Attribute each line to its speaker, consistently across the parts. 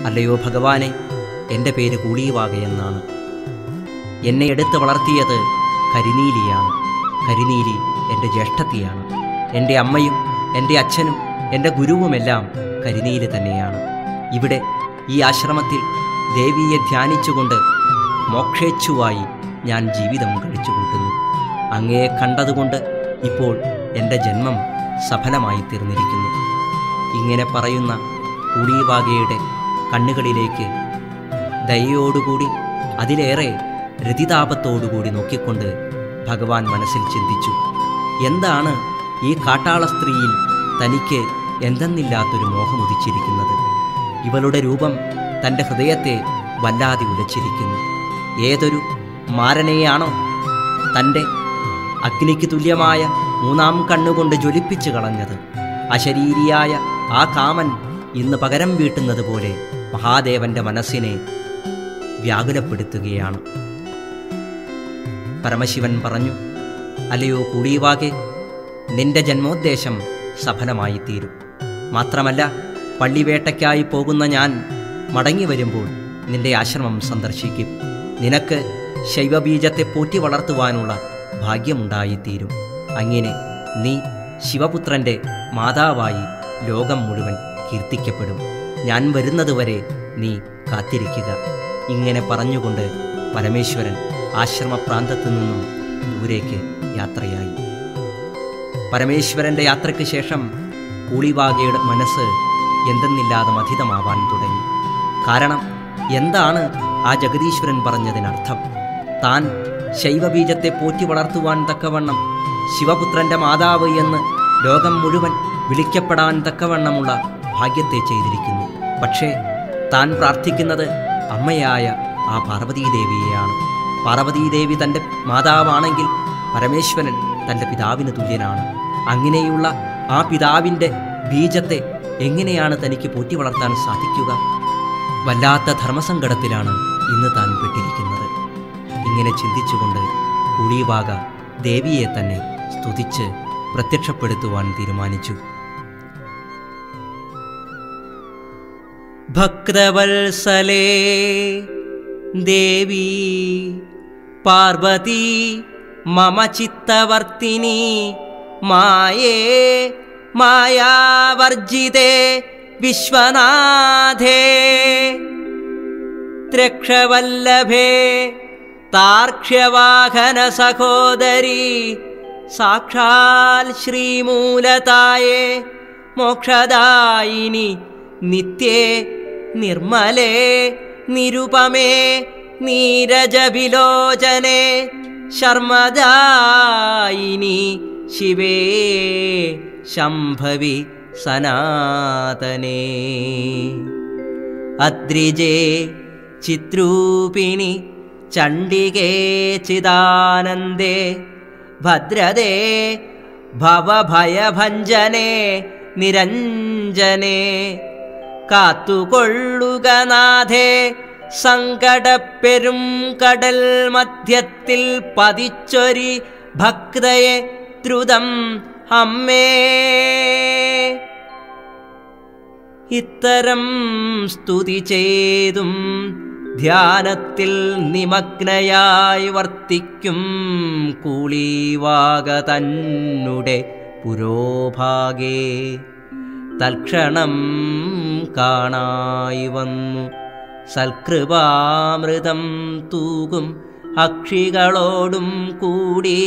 Speaker 1: അല്ലയോ ഭഗവാനെ, എൻ്റെ പേര് കൂളിവാകയെന്നാണ്. എന്നെ എടുത്ത് വളർത്തിയത് കരിനീലിയാണ്. കരിനീലി എൻ്റെ ജ്യേഷ്ഠത്തിയാണ്. എൻ്റെ അമ്മയും എൻ്റെ അച്ഛനും എൻ്റെ ഗുരുവുമെല്ലാം കരിനീലി തന്നെയാണ്. ഇവിടെ ഈ ആശ്രമത്തിൽ ദേവിയെ ധ്യാനിച്ചുകൊണ്ട് മോക്ഷേച്ഛുവായി ഞാൻ ജീവിതം കഴിച്ചുകൂട്ടുന്നു. അങ്ങയെ കണ്ടതുകൊണ്ട് ഇപ്പോൾ എൻ്റെ ജന്മം സഫലമായി തീർന്നിരിക്കുന്നു. ഇങ്ങനെ പറയുന്ന കൂളിവാകയുടെ കണ്ണുകളിലേക്ക് ദയയോടുകൂടി, അതിലേറെ രതിതാപത്തോടുകൂടി നോക്കിക്കൊണ്ട് ഭഗവാൻ മനസ്സിൽ ചിന്തിച്ചു, എന്താണ് ഈ കാട്ടാള സ്ത്രീയിൽ തനിക്ക് എന്തെന്നില്ലാത്തൊരു മോഹമുദിച്ചിരിക്കുന്നത്? ഇവളുടെ രൂപം തൻ്റെ ഹൃദയത്തെ വല്ലാതെ ഉലച്ചിരിക്കുന്നു. ഏതൊരു മാരനെയാണോ തൻ്റെ അഗ്നിക്ക് തുല്യമായ മൂന്നാം കണ്ണുകൊണ്ട് ജ്വലിപ്പിച്ചു കളഞ്ഞത്? അശരീരിയായ ആ കാമൻ ഇന്ന് പകരം വീട്ടുന്നത് പോലെ മഹാദേവന്റെ മനസ്സിനെ വ്യാകുലപ്പെടുത്തുകയാണ്. പരമശിവൻ പറഞ്ഞു, അല്ലയോ കൂളിവാകെ, നിന്റെ ജന്മോദ്ദേശം സഫലമായി തീരും. മാത്രമല്ല, പള്ളിവേട്ടയ്ക്കായി പോകുന്ന ഞാൻ മടങ്ങി വരുമ്പോൾ നിന്റെ ആശ്രമം സന്ദർശിക്കും. നിനക്ക് ശൈവബീജത്തെ പോറ്റി വളർത്തുവാനുള്ള ഭാഗ്യമുണ്ടായിത്തീരും. അങ്ങനെ നീ ശിവപുത്രൻ്റെ മാതാവായി ലോകം മുഴുവൻ കീർത്തിക്കപ്പെടും. ഞാൻ വരുന്നതുവരെ നീ കാത്തിരിക്കുക. ഇങ്ങനെ പറഞ്ഞുകൊണ്ട് പരമേശ്വരൻ ആശ്രമപ്രാന്തത്തു നിന്നും ദൂരേക്ക് യാത്രയായി. പരമേശ്വരൻ്റെ യാത്രയ്ക്ക് ശേഷം കൂളിവാകയുടെ മനസ്സ് എന്തെന്നില്ലാതെ മഥിതമാവാൻ തുടങ്ങി. കാരണം എന്താണ് ആ ജഗദീശ്വരൻ പറഞ്ഞതിനർത്ഥം? താൻ ശൈവബീജത്തെ പോറ്റി വളർത്തുവാൻ തക്കവണ്ണം ശിവപുത്രൻ്റെ മാതാവ് എന്ന് ലോകം മുഴുവൻ വിളിക്കപ്പെടാൻ തക്കവണ്ണമുള്ള ഭാഗ്യത്തെ ചെയ്തിരിക്കുന്നു. പക്ഷേ താൻ പ്രാർത്ഥിക്കുന്നത് അമ്മയായ ആ പാർവതീദേവിയെയാണ്. പാർവതീദേവി തൻ്റെ മാതാവാണെങ്കിൽ പരമേശ്വരൻ തൻ്റെ പിതാവിന് തുല്യനാണ്. അങ്ങനെയുള്ള ആ പിതാവിൻ്റെ ബീജത്തെ എങ്ങനെയാണ് തനിക്ക് പോറ്റി വളർത്താൻ സാധിക്കുക? വല്ലാത്ത ധർമ്മസങ്കടത്തിലാണ് ഇന്ന് താൻ പെട്ടിരിക്കുന്നത്. ഇങ്ങനെ ചിന്തിച്ചുകൊണ്ട് കൂളിവാക ദേവിയെ തന്നെ സ്തുതിച്ച് പ്രത്യക്ഷപ്പെടുത്തുവാൻ തീരുമാനിച്ചു. ഭക്തവത്സലേ ദേവി പാർവതി മമ ചിത്തവർത്തിനി മായേ മായാവർജിതേ വിശ്വനാഥേ ത്രക്ഷവല്ലഭേ താർക്ഷ്യവാഹന സഹോദരി സാക്ഷാൽ ശ്രീമൂലതായേ മോക്ഷദായിനി നിത്യേ നിർമ്മലേ നിരുപമേ നീരജവിലോചനേ ശർമ്മദായിനി ശിവേ ശംഭവി സനാതനേ അദ്രിജേ ചിത്രൂപിണി ചണ്ഡികേ ചിദാനന്ദേ ഭദ്രദേ ഭവഭയഭഞ്ജനേ നിരഞ്ജനേ കാത്തുകൊള്ളുക നാഥേ സങ്കടപ്പെരും കടൽ മധ്യത്തിൽ പതിച്ചൊരി ഭക്തയെ ദ്രുതം അമ്മേ. ഇത്തരം സ്തുതി ചെയ്തും ധ്യാനത്തിൽ നിമഗ്നയായി വർത്തിക്കും കൂളിവാക തന്നുടെ പുരോഭാഗേ തൽക്ഷണം കാണായി വന്നു സൽകൃപാമൃതം തൂകും അക്ഷികളോടും കൂടി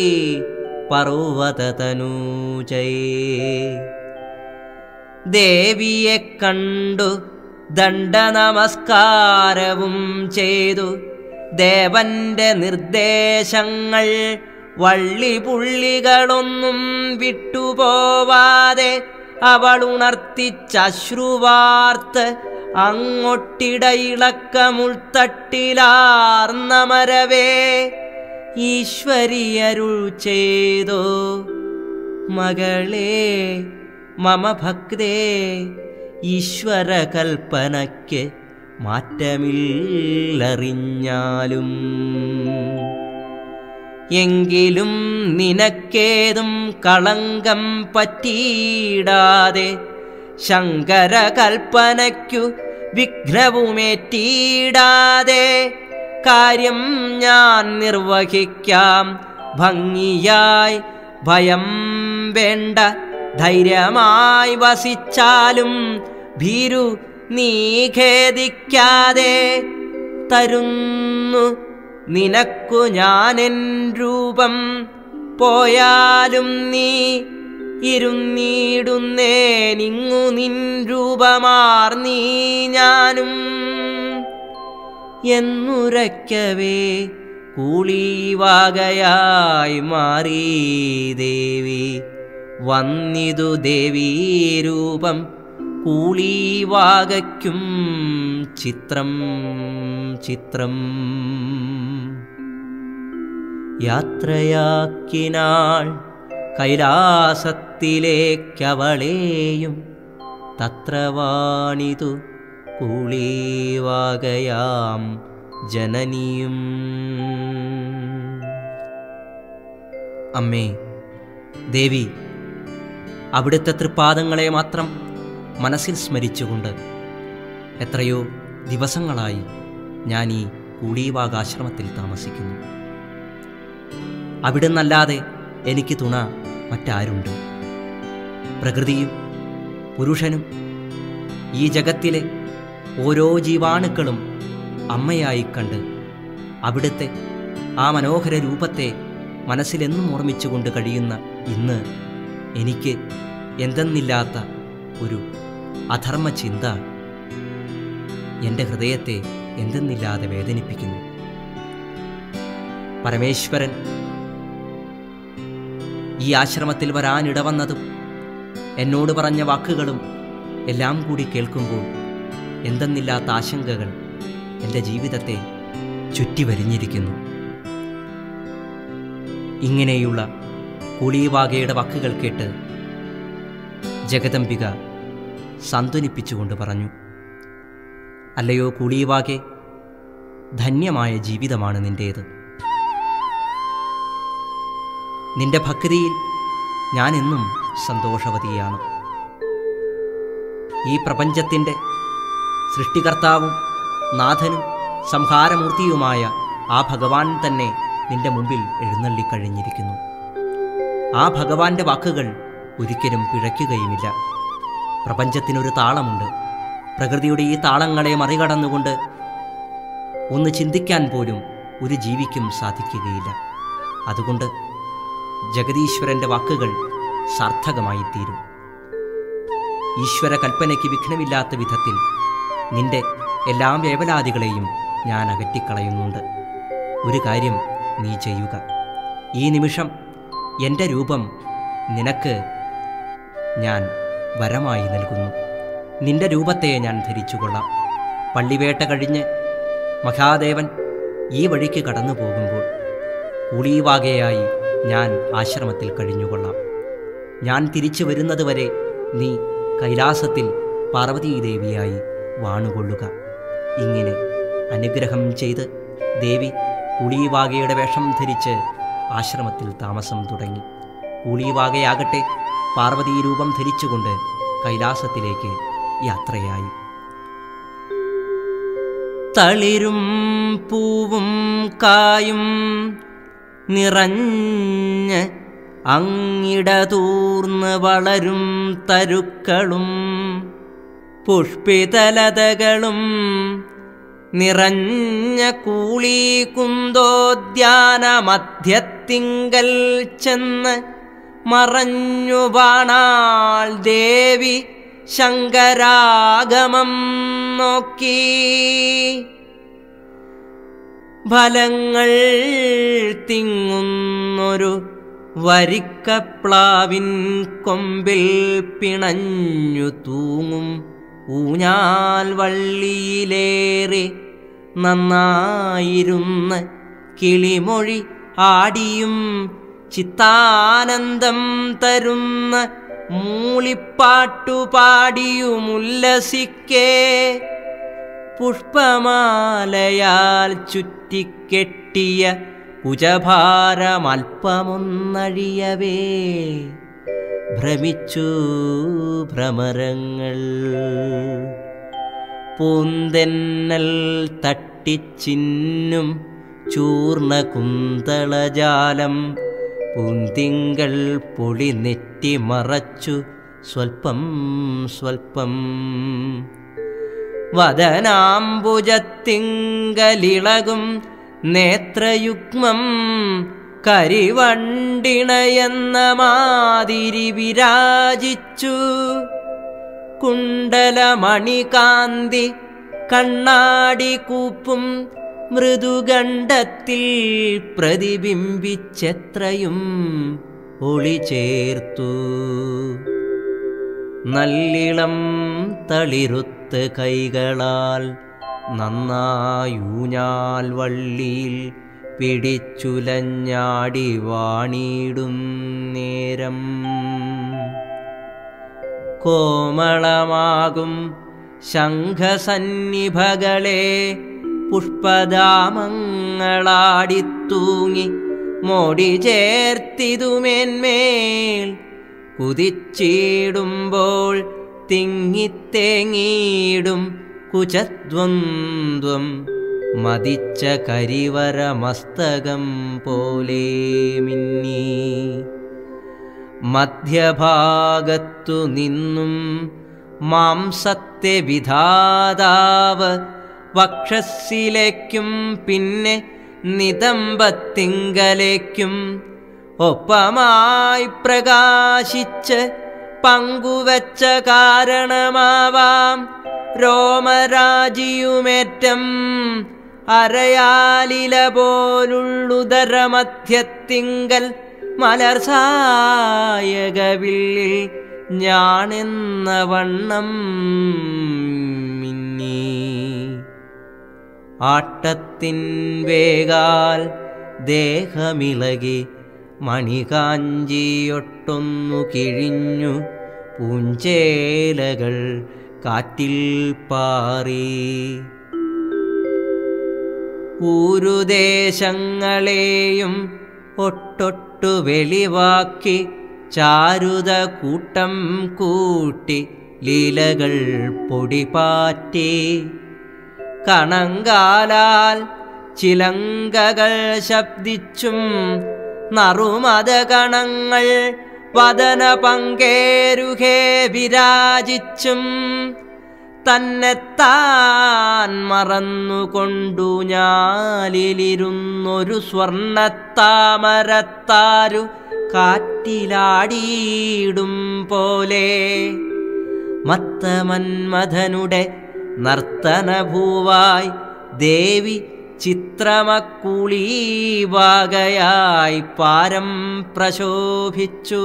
Speaker 1: പർവ്വതതനൂജയേ. ദേവിയെ കണ്ടു ദണ്ഡനമസ്കാരവും ചെയ്തു ദേവന്റെ നിർദ്ദേശങ്ങൾ വള്ളിപുള്ളികളൊന്നും വിട്ടുപോവാതെ അവളുണർത്തിച്ചശ്രുവാർത്ത് അങ്ങൊട്ടിടയിളക്കമുൾത്തട്ടിലാർന്നമരവേ ഈശ്വരിയരുൾ ചെയ്തോ മകളെ മമ ഭക്തേ ഈശ്വരകൽപ്പനയ്ക്ക് മാറ്റമില്ലറിഞ്ഞാലും എങ്കിലും നിനക്കേതും കളങ്കം പറ്റിയിടാതെ ശങ്കരകൽപ്പനയ്ക്കു വിഘ്നവുമേറ്റിടാതെ കാര്യം ഞാൻ നിർവഹിക്കാം ഭംഗിയായി. ഭയം വേണ്ട, ധൈര്യമായി വസിച്ചാലും ഭീരു നീ ഖേദിക്കാതെ. തരുന്നു നിനക്കു ഞാനെൻ രൂപം, പോയാലും നീ ഇരുന്നിടുന്നേനിങ്ങു നിൻ രൂപമാർ നീ ഞാനും. എന്നുരയ്ക്കവേ കൂളിവാകയായി മാറി ദേവി. വന്നിതു ദേവീരൂപം കൂളിവാകയ്ക്കും ചിത്രം ചിത്രം. യാത്രയാക്കിനാൾ കൈലാസത്തിലേക്കവളെയും തത്ര വാണിതു കൂളിവാകയാം ജനനിയും. അമ്മേ ദേവി, അവിടുത്തെ തൃപ്പാദങ്ങളെ മാത്രം മനസ്സിൽ സ്മരിച്ചുകൊണ്ട് എത്രയോ ദിവസങ്ങളായി ഞാൻ ഈ കൂളിവാകാശ്രമത്തിൽ താമസിക്കുന്നു. അവിടുന്നല്ലാതെ എനിക്ക് തുണ മറ്റാരുണ്ട്? പ്രകൃതിയും പുരുഷനും ഈ ജഗത്തിലെ ഓരോ ജീവാണുക്കളും അമ്മയായി കണ്ട് അവിടുത്തെ ആ മനോഹര രൂപത്തെ മനസ്സിലെന്നും ഓർമ്മിച്ചുകൊണ്ട് കഴിയുന്ന ഇന്ന് എനിക്ക് എന്തെന്നില്ലാത്ത ഒരു അധർമ്മ ചിന്ത എൻ്റെ ഹൃദയത്തെ എന്തെന്നില്ലാതെ വേദനിപ്പിക്കുന്നു. പരമേശ്വരൻ ഈ ആശ്രമത്തിൽ വരാനിടവന്നതും എന്നോട് പറഞ്ഞ വാക്കുകളും എല്ലാം കൂടി കേൾക്കുമ്പോൾ എന്തെന്നില്ലാത്ത ആശങ്കകൾ എൻ്റെ ജീവിതത്തെ ചുറ്റിവരിഞ്ഞിരിക്കുന്നു. ഇങ്ങനെയുള്ള കൂളിവാകയുടെ വാക്കുകൾ കേട്ട് ജഗദംബിക സാന്ത്വനിപ്പിച്ചുകൊണ്ട് പറഞ്ഞു, അല്ലയോ കൂളിവാകെ, ധന്യമായ ജീവിതമാണ് നിൻ്റേത്. നിന്റെ ഭക്തിയിൽ ഞാനെന്നും സന്തോഷവതിയാണ്. ഈ പ്രപഞ്ചത്തിൻ്റെ സൃഷ്ടികർത്താവും നാഥനും സംഹാരമൂർത്തിയുമായ ആ ഭഗവാൻ തന്നെ നിന്റെ മുമ്പിൽ എഴുന്നള്ളിക്കഴിഞ്ഞിരിക്കുന്നു. ആ ഭഗവാന്റെ വാക്കുകൾ ഒരിക്കലും പിഴയ്ക്കുകയുമില്ല. പ്രപഞ്ചത്തിനൊരു താളമുണ്ട്. പ്രകൃതിയുടെ ഈ താളങ്ങളെ മറികടന്നുകൊണ്ട് ഒന്ന് ചിന്തിക്കാൻ പോലും ഒരു ജീവിക്കും സാധിക്കുകയില്ല. അതുകൊണ്ട് ജഗദീശ്വരൻ്റെ വാക്കുകൾ സാർത്ഥകമായി തീരും. ഈശ്വര കൽപ്പനയ്ക്ക് വിഘ്നമില്ലാത്ത വിധത്തിൽ നിന്റെ എല്ലാ വേവലാദികളെയും ഞാൻ അകറ്റിക്കളയുന്നുണ്ട്. ഒരു കാര്യം നീ ചെയ്യുക. ഈ നിമിഷം എൻ്റെ രൂപം നിനക്ക് ഞാൻ വരമായി നൽകുന്നു. നിന്റെ രൂപത്തെ ഞാൻ ധരിച്ചുകൊള്ളാം. പള്ളിവേട്ട കഴിഞ്ഞ് മഹാദേവൻ ഈ വഴിക്ക് കടന്നു പോകുമ്പോൾ കൂളിവാകയായി ഞാൻ ആശ്രമത്തിൽ കഴിഞ്ഞുകൊള്ളാം. ഞാൻ തിരിച്ചു വരുന്നതുവരെ നീ കൈലാസത്തിൽ പാർവതീദേവിയായി വാണുകൊള്ളുക. ഇങ്ങനെ അനുഗ്രഹം ചെയ്ത് ദേവി കൂളിവാകയുടെ വേഷം ധരിച്ച് ആശ്രമത്തിൽ താമസം തുടങ്ങി. കൂളിവാകയാകട്ടെ പാർവതീ രൂപം ധരിച്ചുകൊണ്ട് കൈലാസത്തിലേക്ക് യാത്രയായി. തളിരും പൂവും കായും നിറഞ്ഞ് അങ്ങിടതൂർന്ന് വളരും തരുക്കളും പുഷ്പിതലതകളും നിറഞ്ഞ കൂളികുന്തോദ്യാന മധ്യത്തിങ്കൽ ചെന്ന് മറഞ്ഞു വാണാൾ ദേവി ശങ്കരാഗമം നോക്കി. ഫലങ്ങൾ തിങ്ങുന്നൊരു വരിക്കപ്ലാവിൻ കൊമ്പിൽ പിണഞ്ഞു തൂങ്ങും ഊഞ്ഞാൽ വള്ളിയിലേറെ നന്നായിരുന്ന കിളിമൊഴി ആടിയും ചിത്താനന്ദം തരുന്ന മൂളിപ്പാട്ടുപാടിയുമുല്ലസിക്കേ പുഷ്പമാലയാൽ ചുറ്റിക്കെട്ടിയ കുജഭാരമൽപ്പമൊന്നഴിയവേ ഭ്രമിച്ചു ഭ്രമരങ്ങൾ. പൂന്തെന്നൽ തട്ടിച്ചിന്നും ചൂർണ കുന്തളജാലം പൂന്തിങ്കൾ പൊളി നെറ്റി മറച്ചു സ്വൽപ്പം സ്വൽപ്പം വദനാംബുജത്തിങ്കലിളകും നേത്രയുഗ്മം കരിവണ്ടിണയെന്ന മാതിരി വിരാജിച്ചു കുണ്ടലമണികാന്തി കണ്ണാടി കൂപ്പും മൃദുഗണ്ഡത്തിൽ പ്രതിബിംബിച്ചെത്രയും ഒളി ചേർത്തു നല്ലിളം തളിരുത്ത കൈകളാൽ നന്നായൂഞ്ഞാൽ വള്ളിയിൽ പിടിച്ചുലഞ്ഞാടി വാണിടും നേരം കോമളമാകും ശംഖസന്നിഭകളെ പുഷ്പദാമങ്ങളാടിത്തൂങ്ങി മോടി ചേർത്തിതുമേന്മേൽ കുതിച്ചിടുമ്പോൾ തിങ്ങിത്തേങ്ങിയിടും കുചദ്വന്ദ്വം മതിച്ച കരിവര മസ്തകം പോലെ മിന്നി മധ്യഭാഗത്തു നിന്നും മാംസത്തെ വിധാതാവ് വക്ഷസ്സിലേക്കും പിന്നെ നിതംബത്തിങ്കലേക്കും ഒപ്പമായി പ്രകാശിച്ച് പങ്കുവച്ച കാരണമാവാം രോമരാജിയുമേറ്റം അരയാലില പോലുള്ളുദരമധ്യത്തിങ്കൽ മലർസായകവില്ലിൽ ഞാനെന്ന വണ്ണം മിന്നി ആട്ടത്തിൻ വേഗാൽ ദേഹമിളകി മണികാഞ്ചിയൊട്ടൊന്നു കിഴിഞ്ഞു പൂഞ്ചേലകൾ കാറ്റിൽ പാറി ഊരുദേശങ്ങളെയും ഒട്ടൊട്ടു വെളിവാക്കി ചാരുത കൂട്ടം കൂട്ടി ലീലകൾ പൊടിപാറ്റി കണങ്കാലാൽ ചിലങ്കകൾ ശബ്ദിച്ചും നറുമതകണങ്ങൾ വദന പങ്കേരുഹേ വിരാജിച്ചും തന്നെത്താൻ മറന്നുകൊണ്ടു ഞാലിലിരുന്നൊരു സ്വർണ്ണത്താമരത്താരു കാറ്റിലാടിയിടും പോലെ മത്തമന്മഥനുടെ നർത്തനഭൂവായി ദേവി ചിത്രമക്കുളീവാകയായി പാരം പ്രശോഭിച്ചു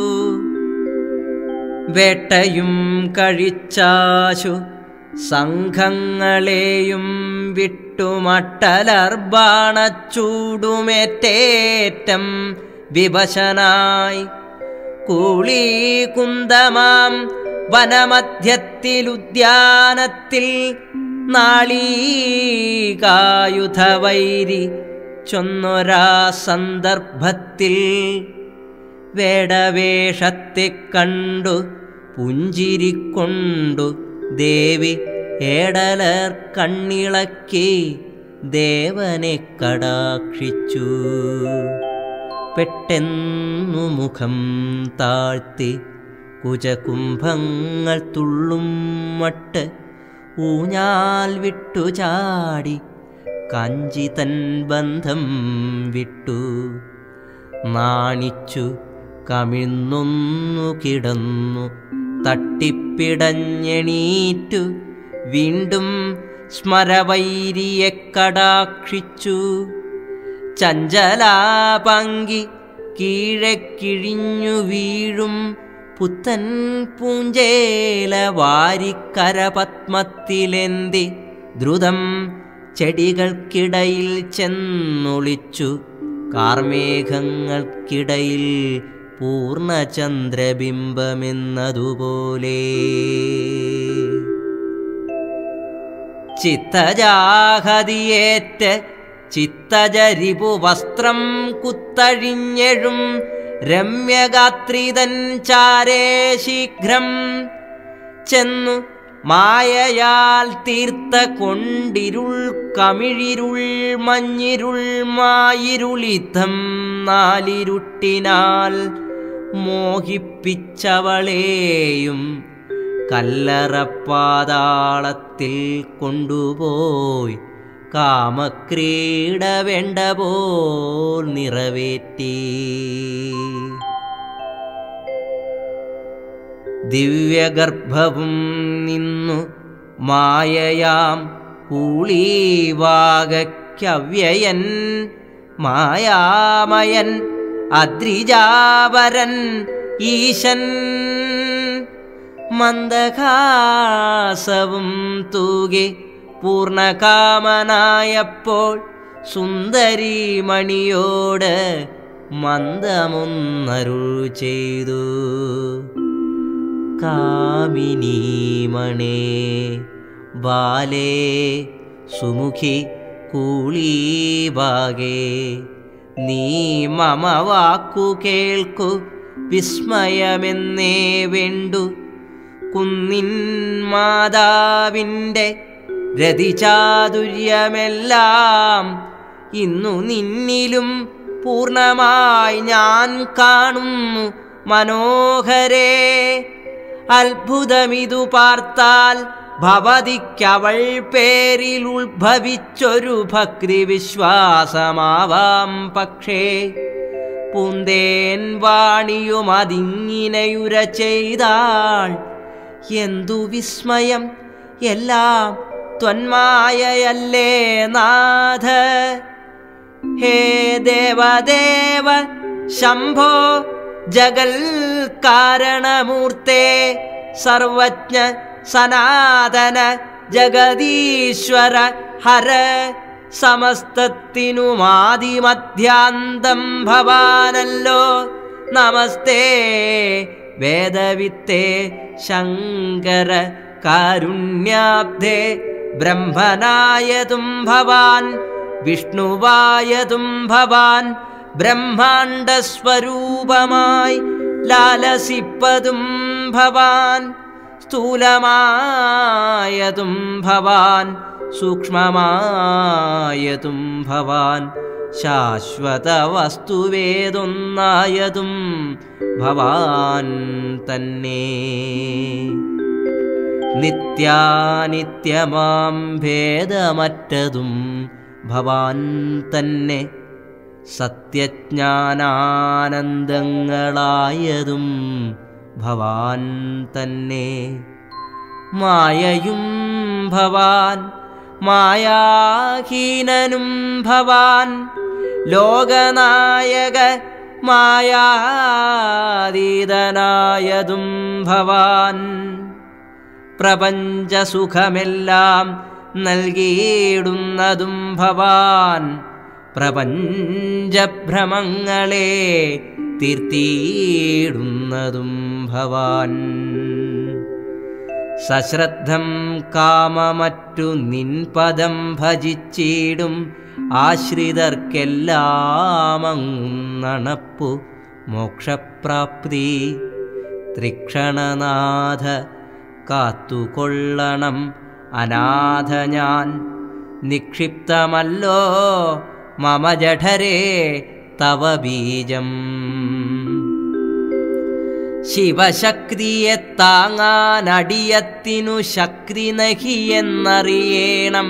Speaker 1: വേട്ടയും കഴിച്ചാശു സംഘങ്ങളെയും വിട്ടുമട്ടലർബാണച്ചൂടുമേറ്റേറ്റം വിവശനായി കൂളീകുന്തമാം വനമധ്യത്തിലുദ്യാനത്തിൽ നാളീകായുധവൈരി ചൊന്നൊരാ സന്ദർഭത്തിൽ വേടവേഷത്തെ കണ്ടു പുഞ്ചിരിക്കൊണ്ടു ദേവി ഏടലർ കണ്ണിളക്കി ദേവനെ കടാക്ഷിച്ചു പെട്ടെന്നു മുഖം താഴ്ത്തി കുജകുംഭങ്ങൾ തുള്ളും മട്ട് ഊഞ്ഞാൽ വിട്ടു ചാടി കാഞ്ചിതൻ ബന്ധം വിട്ടു നാണിച്ചു കമിഴ്ന്നൊന്നു കിടന്നു തട്ടിപ്പിടഞ്ഞെണീറ്റു വീണ്ടും സ്മരവൈരിയെ കടാക്ഷിച്ചു ചഞ്ചലാപങ്കി കീഴെ കിഴിഞ്ഞു വീഴും പുത്തൻ പൂഞ്ചേല വാരിക്കരപത്മത്തിലെന്തി ദ്രുതം ചെടികൾക്കിടയിൽ ചെന്നൊളിച്ചു കാർമേഘങ്ങൾക്കിടയിൽ പൂർണ്ണചന്ദ്രബിംബമെന്നതുപോലെ ചിത്തജാഹതിയേറ്റ് ചിത്തജരിപു വസ്ത്രം കുത്തഴിഞ്ഞെഴും രമ്യഗാത്രിതൻ ചാരേ ശീഘ്രം ചെന്നു മായയാൽ തീർത്ത കൊണ്ടിരുൾ കമിഴിരുൾ മഞ്ഞിരുൾ മായിരുളിത്തം നാലിരുട്ടിനാൽ മോഹിപ്പിച്ചവളെയും കല്ലറപ്പാതാളത്തിൽ കൊണ്ടുപോയി കാമക്രീഡ വേണ്ട പോൽ നിറവേറ്റി. ദിവ്യഗർഭവും നിന്നു മായയാം കൂളീവാകയ്ക്കവ്യയൻ മായാമയൻ അദ്രിജാവരൻ ഈശൻ മന്ദഹാസവും തൂകി പൂർണ്ണകാമനായപ്പോൾ സുന്ദരീമണിയോട് മന്ദമൊന്നരുൾ ചെയ്തു. കാമിനീമണേ ബാലേ സുമുഖി കൂളീഭാഗേ നീ മമ വാക്കു കേൾക്കു വിസ്മയമെന്നേ വേണ്ടു. കുന്നിൻ മാതാവിൻ്റെ രതിചാതുര്യമെല്ലാം ഇന്നു നിന്നിലും പൂർണ്ണമായി ഞാൻ കാണുന്നു മനോഹരേ. അത്ഭുതമിതു പാർത്താൽ ഭവതിക്കവൾ പേരിൽ ഉത്ഭവിച്ചൊരു ഭക്തി വിശ്വാസമാവാം. പക്ഷേ പൂന്തേൻ വാണിയും അതിങ്ങിനെയുര ചെയ്താൾ എന്തു വിസ്മയം, എല്ലാം ത്വന്മായയല്ലേ നാഥ. ഹേ ദേവദേവ ശംഭോ ജഗൽ കാരണമൂർത്തേ സർവജ്ഞ സനാതന ജഗദീശ്വര ഹര സമസ്തത്തിനുമാദിമധ്യാന്തം ഭവാനല്ലോ. നമസ്തേ വേദവിത്തേ ശങ്കര കാരുണ്യാബ്ധേ ബ്രഹ്മനായതും ഭവാൻ വിഷ്ണുവായതും ഭവാൻ ബ്രഹ്മാണ്ഡസ്വരൂപമായി ലാലസിപ്പതും ഭവാൻ സ്ഥൂലമായതും ഭവാൻ സൂക്ഷ്മമായതും ഭവാൻ ശാശ്വത വസ്തുവേതൊന്നായതും ഭവാൻ തന്നെ. നിത്യാനിത്യമാം ഭേദമറ്റതും ഭവാൻ തന്നെ. സത്യജ്ഞാനാനന്ദങ്ങളായതും ഭവാൻ തന്നെ. മായയും ഭവാൻ മായാഹീനനും ഭവാൻ ലോകനായക മായാതീതനായതും ഭവാൻ പ്രപഞ്ചസുഖമെല്ലാം നൽകിയിടുന്നതും ഭവാൻ പ്രപഞ്ചഭ്രമങ്ങളെ തീർത്തിയിടുന്നതും ഭവാൻ. സശ്രദ്ധം കാമമറ്റു നിൻ പദം ഭജിച്ചിടും ആശ്രിതർക്കെല്ലാമങ്ങുന്നണപ്പു മോക്ഷപ്രാപ്തി. ത്രിക്ഷണനാഥ കാത്തുകൊള്ളണം അനാഥ ഞാൻ. നിക്ഷിപ്തമല്ലോ മമ ജഠരേ തവ ബീജം. ശിവശക്തിയെ താങ്ങാനടിയത്തിനു ശക്തി നഹിയെന്നറിയണം.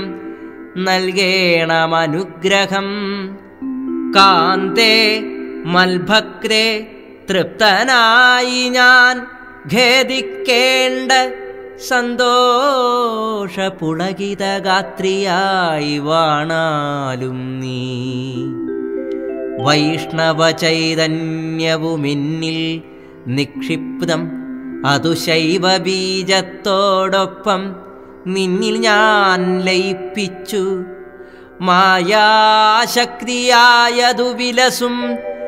Speaker 1: നൽകേണമനുഗ്രഹം കാന്തേ മൽഭക്രേ. തൃപ്തനായി ഞാൻ ഖേദിക്കേണ്ട സന്തോഷപുളകിതഗാത്രിയായി വാണാലും നീ. വൈഷ്ണവ ചൈതന്യവുമെന്നിൽ നിക്ഷിപ്തം അതു ശൈവബീജത്തോടൊപ്പം നിന്നിൽ ഞാൻ ലയിപ്പിച്ചു. മായാശക്തിയായതു വിലസും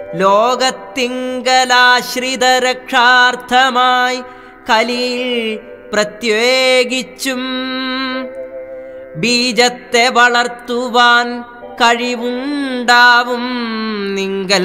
Speaker 1: ലോകത്തിങ്കലാശ്രിതരക്ഷാർത്ഥമായി കലിയിൽ പ്രത്യേകിച്ചും. ബീജത്തെ വളർത്തുവാൻ കഴിവുണ്ടാവും നിങ്കൽ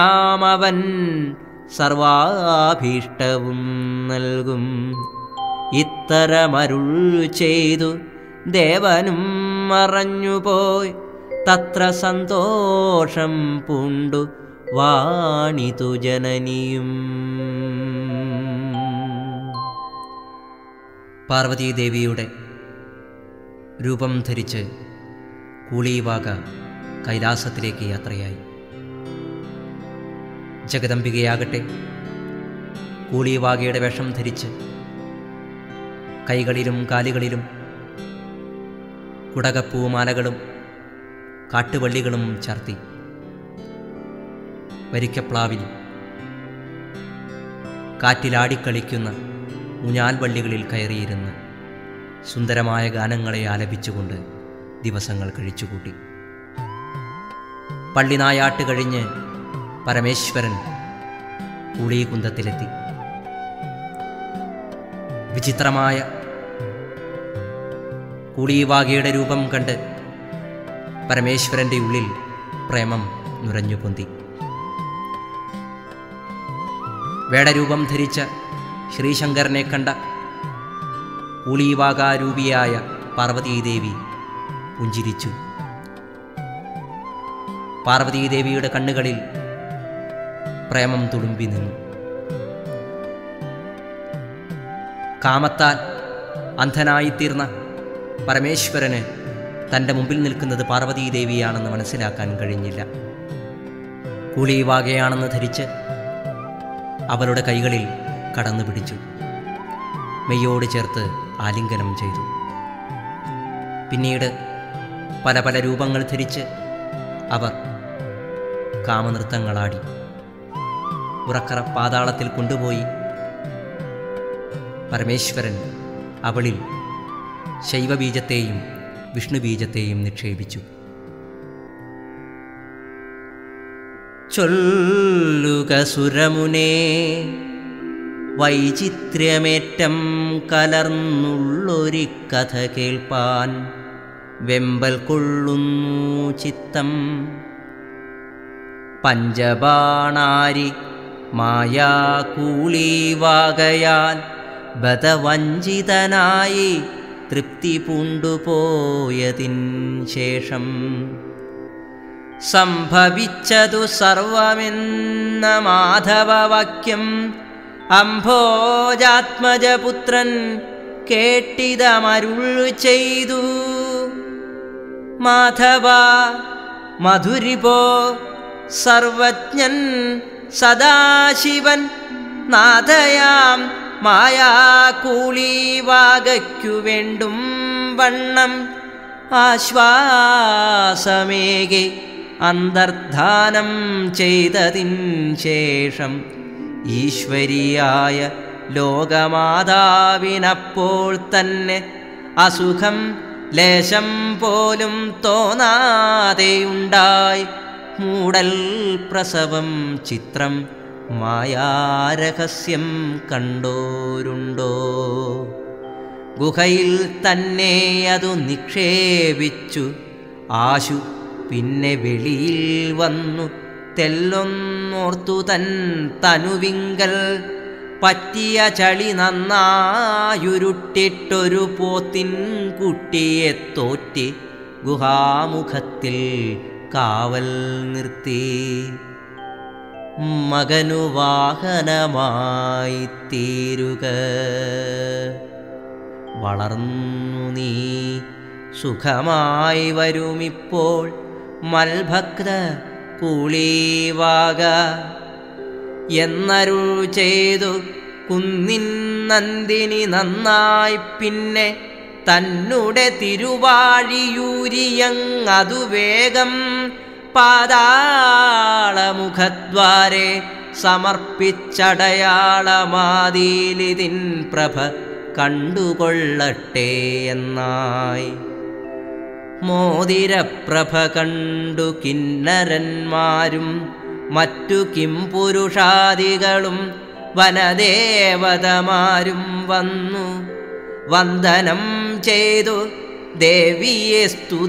Speaker 1: പൂജനീയനാമവൻ സർവാഭീഷ്ടവും നൽകും. ഇത്തരമരുൾ ചെയ്തു ദേവനും മറഞ്ഞുപോയി. തത്ര സന്തോഷം പൂണ്ടു വാണിതു ജനനിയും. പാർവതീദേവിയുടെ രൂപം ധരിച്ച് കൂളീവാക കൈലാസത്തിലേക്ക് യാത്രയായി. ജഗദംബികയാകട്ടെ കൂളീവാകയുടെ വേഷം ധരിച്ച് കൈകളിലും കാലുകളിലും കുടകപ്പൂമാലകളും കാട്ടുവള്ളികളും ചാർത്തി വരിക്കപ്ലാവിൽ കാറ്റിലാടിക്കളിക്കുന്ന ഊഞ്ഞാൽവള്ളികളിൽ കയറിയിരുന്ന് സുന്ദരമായ ഗാനങ്ങളെ ആലപിച്ചുകൊണ്ട് ദിവസങ്ങൾ കഴിച്ചുകൂട്ടി. പള്ളിനായാട്ട് കഴിഞ്ഞ് പരമേശ്വരൻ കൂളീകുന്തത്തിലെത്തി. വിചിത്രമായ കൂളീവാകയുടെ രൂപം കണ്ട് പരമേശ്വരൻ്റെ ഉള്ളിൽ പ്രേമം നുരഞ്ഞു പൊന്തി. വേടരൂപം ധരിച്ച ശ്രീശങ്കരനെ കണ്ട കൂളീവാകാരൂപിയായ പാർവതീദേവി പുഞ്ചിരിച്ചു. പാർവതീദേവിയുടെ കണ്ണുകളിൽ പ്രേമം തുളുമ്പി നിന്നു. കാമത്താൽ അന്ധനായിത്തീർന്ന പരമേശ്വരന് തൻ്റെ മുമ്പിൽ നിൽക്കുന്നത് പാർവതീദേവിയാണെന്ന് മനസ്സിലാക്കാൻ കഴിഞ്ഞില്ല. കൂളീവാകയാണെന്ന് ധരിച്ച് അവളുടെ കൈകളിൽ കടന്നു പിടിച്ചു. മെയ്യോട് ചേർത്ത് ആലിംഗനം ചെയ്തു. പിന്നീട് പല പല രൂപങ്ങൾ ധരിച്ച് അവർ കാമനൃത്തങ്ങളാടി. ഉറക്കറ പാതാളത്തിൽ കൊണ്ടുപോയി പരമേശ്വരൻ അവളിൽ ശൈവബീജത്തെയും വിഷ്ണുബീജത്തെയും നിക്ഷേപിച്ചു. ചൊല്ലുക സുരമുനേ വൈചിത്ര്യമേറ്റം കലർന്നുള്ളൊരു കഥ കേൾപ്പാൻ വെമ്പൽ കൊള്ളുന്നു ചിത്തം. പഞ്ചബാണാരി മായാകൂളീവാകയാൽ ബദവഞ്ചിതനായി തൃപ്തി പൂണ്ടുപോയതിൻ ശേഷം സംഭവിച്ചതു സർവമെന്ന മാധവവാക്യം അംഭോജാത്മജപുത്രൻ കേട്ടിതമരുൾ ചെയ്തു. മാധവ മധുരിപോ സർവജ്ഞൻ സദാശിവൻ നാഥയാം മായാകൂളീവാകയ്ക്കു വേണ്ടും വണ്ണം ആശ്വാസമേകെ അന്തർധാനം ചെയ്തതിൻ ശേഷം ഈശ്വരിയായ ലോകമാതാവിനപ്പോൾ തന്നെ അസുഖം ലേശം പോലും തോന്നാതെയുണ്ടായി. മൂടൽ പ്രസവം ചിത്രം മായാരഹസ്യം കണ്ടോരുണ്ടോ? ഗുഹയിൽ തന്നെ അതു നിക്ഷേപിച്ചു ആശു പിന്നെ വെളിയിൽ വന്നു തെല്ലൊന്നോർത്തു തൻ തനുവിങ്കൽ പറ്റിയ ചളി നന്നായുരുട്ടിട്ടൊരു പോത്തിൻ കുട്ടിയെ തോറ്റി ഗുഹാമുഖത്തിൽ കാവൽ നിർത്തി. മകനു വാഹനമായി തീരുക, വളർന്നു നീ സുഖമായി വരുമിപ്പോൾ മൽഭക്ത കൂളീവാക എന്നരുൾ ചെയ്തു കുന്നിൻ നന്ദിനി നന്നായി പിന്നെ തന്നുടെ തിരുവാഴിയൂരിയങ്ങതു വേഗം പാതാളമുഖദ്വാരെ സമർപ്പിച്ചടയാളമാതീലിതിൻ പ്രഭ കണ്ടുകൊള്ളട്ടെ എന്നായി. മോതിരപ്രഭ കണ്ടു കിന്നരന്മാരും മറ്റു കിംപുരുഷാദികളും വനദേവതമാരും വന്നു വന്ദനം ചെയ്തു ദേവിയെ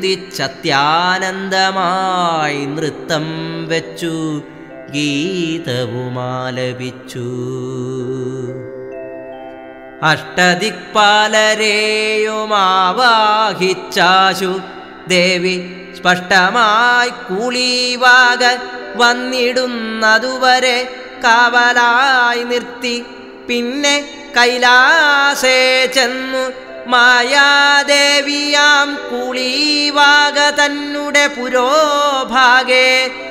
Speaker 1: സ്തുതിച്ചത്യാനന്ദമായി നൃത്തം വെച്ചു ഗീതവുമാലപിച്ചു. അഷ്ടദിക്പാലരെയുമാവാഹിച്ചാശു ദേവി സ്പഷ്ടമായി കൂളീവാക വന്നിടുന്നതുവരെ കാവലായി നിർത്തി. പിന്നെ കൈലാസേ ചെന്നു മായാദേവിയാം കൂളീവാക തന്നെ പുരോഭാഗേ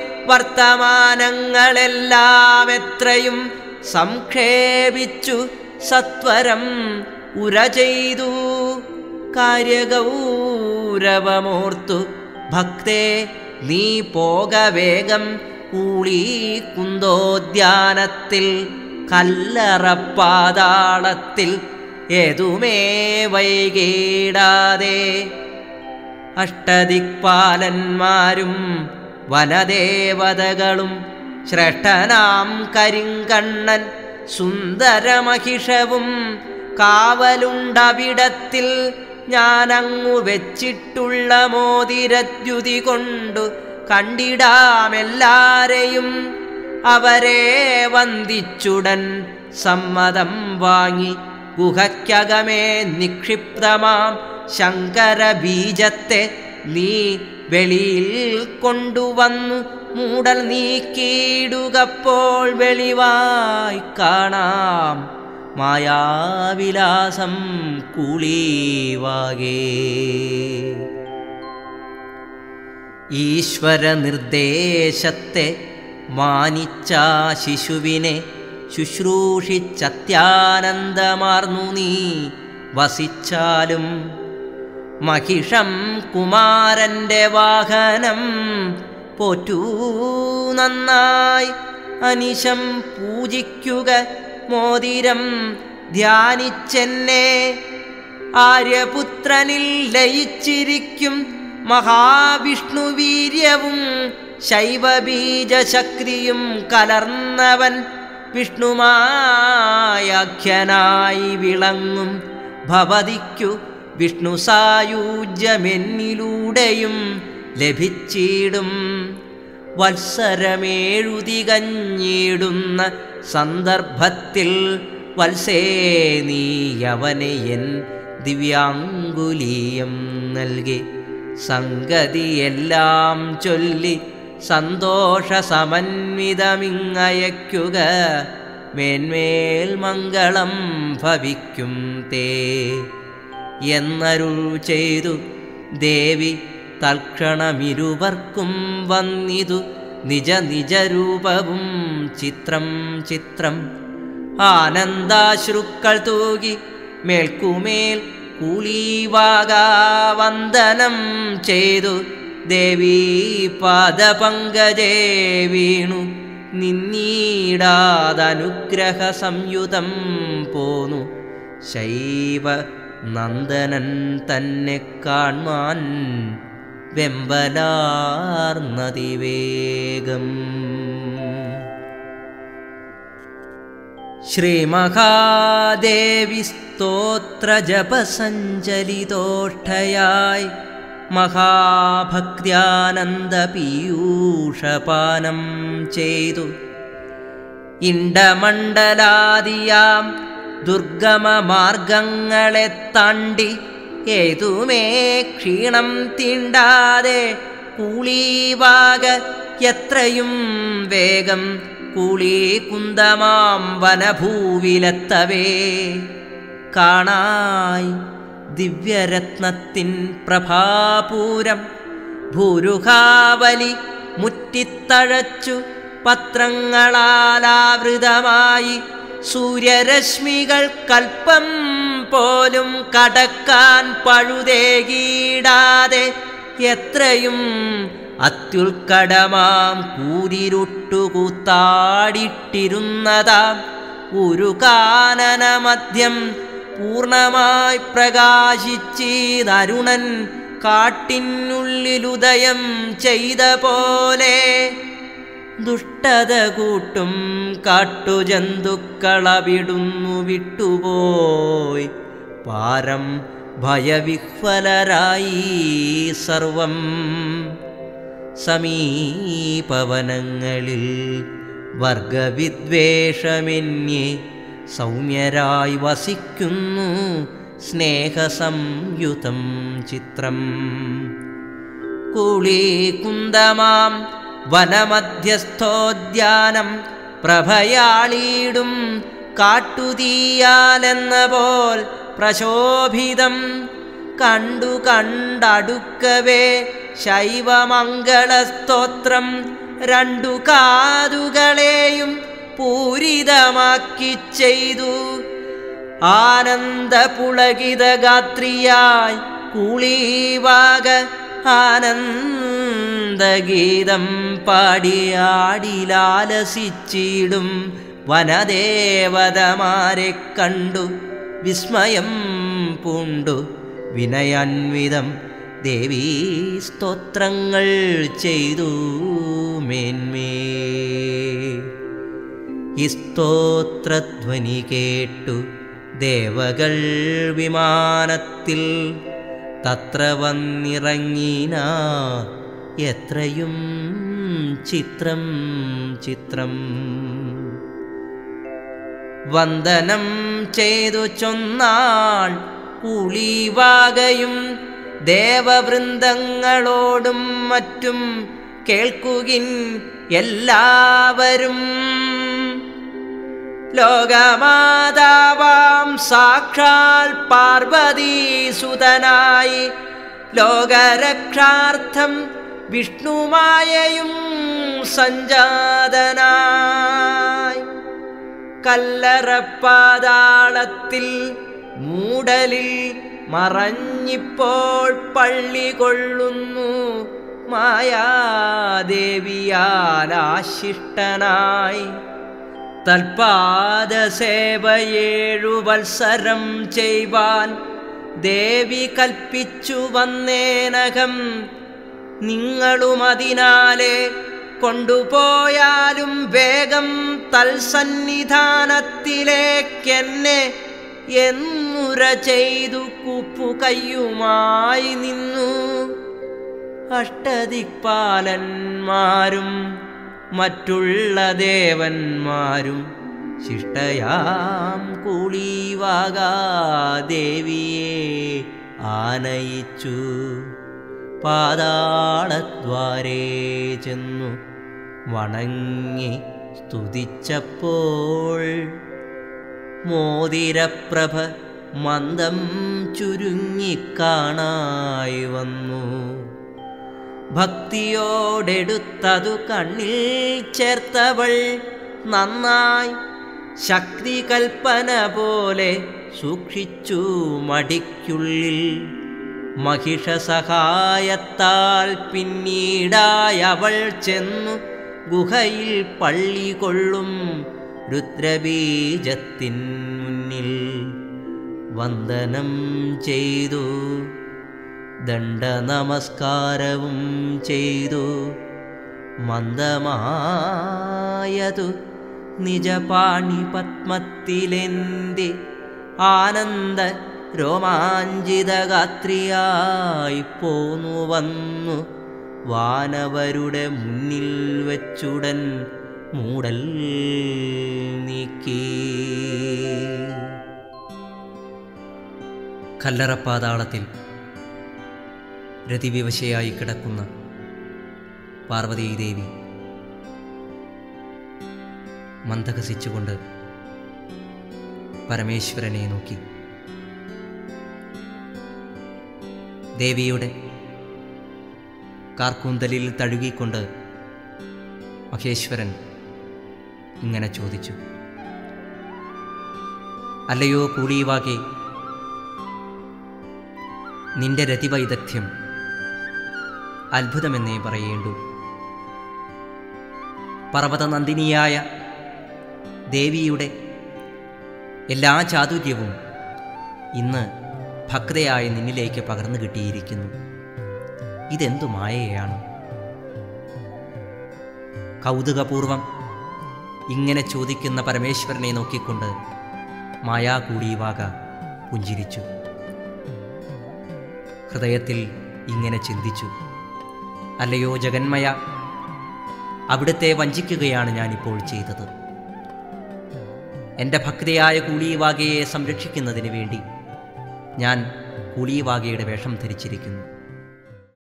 Speaker 1: വർത്തമാനങ്ങളെല്ലാം എത്രയും സംക്ഷേപിച്ചു സത്വരം ഉര ചെയ്തു. കാര്യഗൗരവമോർത്തു ഭക്തേ നീ പോക വേഗം കൂളീ കുന്തോദ്യാനത്തിൽ കല്ലറപ്പാതാളത്തിൽ ഏതുമേ വൈകിടാതെ. അഷ്ടദിക്പാലന്മാരും വനദേവതകളും ശ്രേഷ്ഠനാം കരിങ്കണ്ണൻ സുന്ദരമഹിഷവും കാവലുണ്ടവിടത്തിൽ ഞാനങ്ങു വെച്ചിട്ടുള്ള മോതിരദ്യുതി കൊണ്ടു കണ്ടിടാമെല്ലാരെയും. അവരെ വന്ദിച്ചുടൻ സമ്മതം വാങ്ങി ഗുഹയ്ക്കകമേ നിക്ഷിപ്തമാം ശങ്കരബീജത്തെ നീ വെളിയിൽ കൊണ്ടുവന്നു മൂടൽ നീക്കിയിടുകപ്പോൾ വെളിവായി കാണാം മായാവിലാസം കൂളീവാകേ. ഈശ്വര നിർദ്ദേശത്തെ മാനിച്ച ശിശുവിനെ ശുശ്രൂഷിച്ചത്യാനന്ദമാർന്നു നീ വസിച്ചാലും മഹിഷം കുമാരൻ്റെ വാഹനം പോറ്റൂ നന്നായി. അനിശം പൂജിക്കുക മോതിരം ധ്യാനിച്ചെന്നെ ആര്യപുത്രനിൽ ലയിച്ചിരിക്കും മഹാവിഷ്ണുവീര്യവും ശൈവബീജശക്തിയും കലർന്നവൻ വിഷ്ണുമായാഖ്യനായി വിളങ്ങും ഭവതിക്കു വിഷ്ണു സായുജ്യമെന്നിലൂടെയും ലഭിച്ചിടും. വത്സരമേഴുതികഞ്ഞിടുന്ന സന്ദർഭത്തിൽ വത്സേ നീ അവനെ എൻ ദിവ്യാങ്കുലീയം നൽകി സംഗതിയെല്ലാം ചൊല്ലി സന്തോഷസമന്വിതമിങ്ങയക്കുക. മേന്മേൽ മംഗളം ഭവിക്കും തേ എന്നരുൾ ചെയ്തു ദേവി തൽക്ഷണമിരുവർക്കും വന്നിതു നിജ നിജരൂപവും ചിത്രം ചിത്രം. ആനന്ദാശ്രുക്കൾ തൂകി മേൽക്കുമേൽ കൂളീവാകാവന്ദനം ചെയ്തു ദേവീ പാദപങ്കജേ വീണു നിന്നീടാതനുഗ്രഹ സംയുതം പോന്നു. ശൈവ നന്ദനൻ തന്നെ കാൺമാൻ വെമ്പലാർന്നതിവേഗം. ശ്രീമഹാദേവി സ്തോത്രജപസഞ്ചലിതോഷ്ഠയായി മഹാഭക്ത്യാനന്ദപീയൂഷപാനം ചെയ്തു ഇണ്ടമണ്ഡലാദിയാം ദുർഗമമാർഗങ്ങളെ താണ്ടി ഏതുമേ ക്ഷീണം തീണ്ടാതെ കൂളീവാക എത്രയും വേഗം കൂളീ കുന്തമാം വനഭൂവിലെത്തവേ കാണായി ദിവ്യരത്നത്തിൻ പ്രഭാപൂരം. ഭൂരുഹാവലി മുറ്റിത്തഴച്ചു പത്രങ്ങളാലാവൃതമായി സൂര്യരശ്മികൾ കൽപ്പം പോലും കടക്കാൻ പഴുതേകിടാതെ എത്രയും അത്യുൽക്കടമാം കൂരിരുട്ടുകൂത്താടിട്ടിരുന്നതാം ഒരു കാനനമധ്യം പൂർണ്ണമായി പ്രകാശിച്ചീതരുണൻ കാട്ടിനുള്ളിലുദയം ചെയ്ത പോലെ. ദുഷ്ടത കൂട്ടും കാട്ടുജന്തുക്കളവിടുന്നു വിട്ടുപോയി പാരം ഭയവിഹ്വലരായി സർവം. സമീപവനങ്ങളിൽ വർഗവിദ്വേഷമെന്യേ സൗമ്യരായി വസിക്കുന്നു സ്നേഹസംയുതം ചിത്രം. കുളീകുന്ദമാം വനമധ്യസ്ഥോദ്യാനം പ്രഭയാളീടും കാട്ടുതീയാലെന്ന പോൽ പ്രശോഭിതം കണ്ടു കണ്ടടുക്കവേ ശൈവമംഗളസ്തോത്രം രണ്ടു കാതുകളെയും പൂരിതമാക്കി ചെയ്തു. ആനന്ദപുളകിതഗാത്രിയായി കുളീവാക ആനന്ദഗീതം പാടിയാടിലാലസിച്ചിടും വനദേവതമാരെ കണ്ടു വിസ്മയം പൂണ്ടു വിനയാന്വിതം ദേവീ സ്തോത്രങ്ങൾ ചെയ്തു മേന്മേ. ഈ സ്തോത്രധ്വനി കേട്ടു ദേവകൾ വിമാനത്തിൽ തത്ര വന്നിറങ്ങിന എത്രയും ചിത്രം ചിത്രം. വന്ദനം ചെയ്തു ചൊന്നാൾ കുളീവാകയും ദേവവൃന്ദങ്ങളോടും മറ്റും കേൾക്കുകിൻ എല്ലാവരും. ലോകമാതാവാം സാക്ഷാൽ പാർവതീസുതനായി ലോകരക്ഷാർത്ഥം വിഷ്ണുമായയും സഞ്ജാതനായി കല്ലറപ്പാതാളത്തിൽ മൂടലിൽ മറഞ്ഞിപ്പോൾ പള്ളി കൊള്ളുന്നു മായാദേവിയാലാശിഷ്ടനായി. തൽപാദസേവയേഴു വത്സരം ചെയ്വാൻ ദേവി കൽപ്പിച്ചു വന്നേനകം. നിങ്ങളുമതിനാലെ കൊണ്ടുപോയാലും വേഗം തൽസന്നിധാനത്തിലേക്കെന്നെ എന്നുര ചെയ്തു കൂപ്പുകയ്യുമായി നിന്നു. അഷ്ടദിക്പാലന്മാരും മറ്റുള്ള ദേവന്മാരും ശിഷ്ടയാം കുളീവാകാദേവിയെ ആനയിച്ചു. പാതാളദ്വാരേ ചെന്നു വണങ്ങി സ്തുതിച്ചപ്പോൾ മോതിരപ്രഭ മന്ദം ചുരുങ്ങിക്കാണായി വന്നു. ഭക്തിയോടെടുത്തതു കണ്ണിൽ ചേർത്തവൾ നന്നായി ശക്തി കൽപ്പന പോലെ സൂക്ഷിച്ചു മടിക്കുള്ളിൽ. മഹിഷസഹായത്താൽ പിന്നീടായവൾ ചെന്നു ഗുഹയിൽ പള്ളി കൊള്ളും രുദ്രബീജത്തിൻ മുന്നിൽ വന്ദനം ചെയ്തു. ദണ്ഡനമസ്കാരവും ചെയ്തു. മന്ദമായതു നിജപാണി പത്മത്തിലെന്തി ആനന്ദ രോമാഞ്ചിതഗാത്രിയായി പോന്നു വന്നു വാനവരുടെ മുന്നിൽ വെച്ചുടൻ മൂടൽ നീക്കി. കല്ലറപ്പാതാളത്തിൽ രതിവിവശയായി കിടക്കുന്ന പാർവതീദേവി മന്ദഹസിച്ചുകൊണ്ട് പരമേശ്വരനെ നോക്കി. ദേവിയുടെ കാർക്കൂന്തലിൽ തഴുകിക്കൊണ്ട് മഹേശ്വരൻ ഇങ്ങനെ ചോദിച്ചു: അല്ലയോ കുളീവാകെ, നിന്റെ രതിവൈദഗ്ധ്യം അത്ഭുതമെന്നേ പറയേണ്ടു. പർവ്വതനന്ദിനിയായ ദേവിയുടെ എല്ലാ ചാതുര്യവും ഇന്ന് ഭക്തയായ നിന്നിലേക്ക് പകർന്നു കിട്ടിയിരിക്കുന്നു. ഇതെന്തു മായയാണ്? കൗതുകപൂർവം ഇങ്ങനെ ചോദിക്കുന്ന പരമേശ്വരനെ നോക്കിക്കൊണ്ട് മായാകുളീവാക പുഞ്ചിരിച്ചു. ഹൃദയത്തിൽ ഇങ്ങനെ ചിന്തിച്ചു: അല്ലയോ ജഗന്മയ, അവിടുത്തെ വഞ്ചിക്കുകയാണ് ഞാനിപ്പോൾ ചെയ്തത്. എൻ്റെ ഭക്തയായ കൂളിവാകയെ സംരക്ഷിക്കുന്നതിന് വേണ്ടി ഞാൻ കൂളിവാകയുടെ വേഷം ധരിച്ചിരിക്കുന്നു.